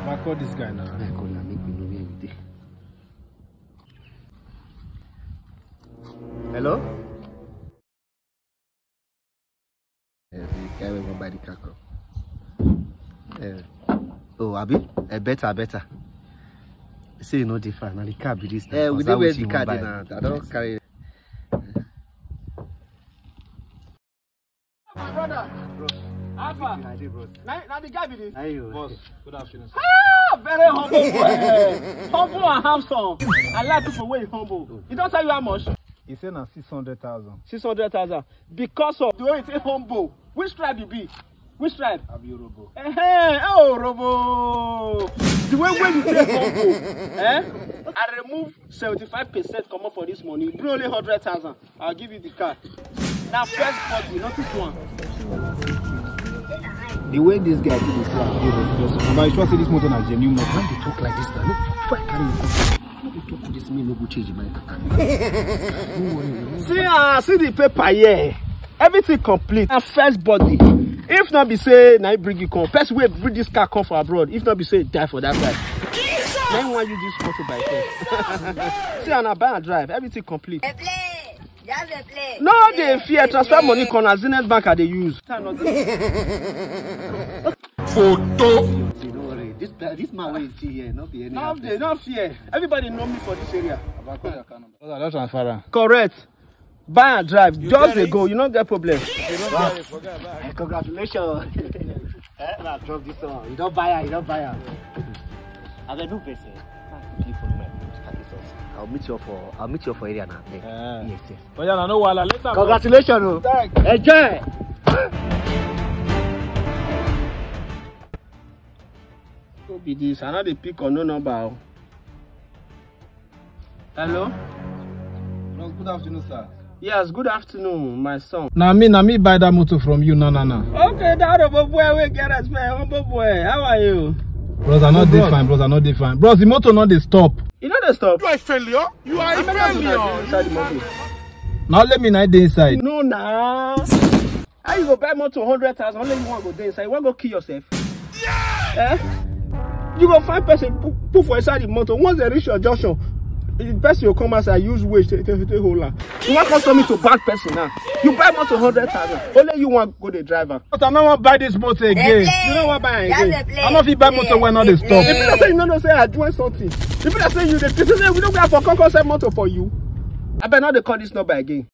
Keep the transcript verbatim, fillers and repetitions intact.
I call this guy now. I call him, make me know where we dey. Hello? Yes, the guy will buy the car. Uh, oh, Abi, uh, better, better. Say you know different. Now the car be this. Eh, we dey wear the car now. I don't carry. My brother. Bro. Alpha. Now, now the guy be this. Boss, good afternoon. Ah, very humble boy. Humble and handsome. I like people way humble. He don't tell you how much? He said now six hundred thousand. Six hundred thousand. Because of the way he say humble. Which tribe you be? Which tribe? Abi Robo. Eh, hey, oh, Robo. The way when you say humble, eh? I remove seventy-five percent come up for this money. You bring only one hundred thousand. I'll give you the car. Now, first party, not this one. The way this guy did this, I'm not sure this motor is genuine. Why they talk like this now? Look, before I carry you, no, they talk to this me, no go change my car. See, uh, see the paper here. Everything complete. And first body. If not be say, now bring you come. First way bring this car come for abroad. If not be say, die for that guy. Then why you this motor by first? See, and I buy and drive. Everything complete. Play. Just a play. No, they fear transfer money corner. Zenith Bank are they use. Photo. See, don't worry. This this man will see here. Not be any. No, they don't fear. Everybody know me for this area. I don't transfer. Correct. Buy and drive. You just they go. You don't get problem. Wow. Hey, congratulations. Eh, nah, drop this one. You don't buy her. You don't buy her. I will do this. I'll meet you for. I'll meet you for area now. Yeah. Yes, yes. But yeah, no wala. Later. Congratulations. Thanks. Enjoy. Who be this? I know they pick on no number. Hello? Good afternoon, sir. Yes, good afternoon, my son. Now me, now me buy that motor from you, no, no, no. Okay, that humble boy, we get respect. Humble boy, how are you? Bros, I not fine. Bros, I not fine. Bros, the motor not they stop. You know they stop. You are a failure. You are a failure. Inside the motor. Now let me not dey inside. No, nah. How you go buy motor one hundred thousand? Only you want to go there inside. You want to go kill yourself? Yeah. Eh? You go find person put, put for inside the motor. Once they reach your junction, the person will come outside, use weight to take the whole land. You want custom me to bad person now. You buy motor one hundred thousand. Only you want to go the driver. But I don't want to buy this motor again. You know what buy again? I don't fit buy motor when all they stop. If you say you know, say I doing something. If you say you, they say we don't have for conquer motor for you. I better not they call this number again.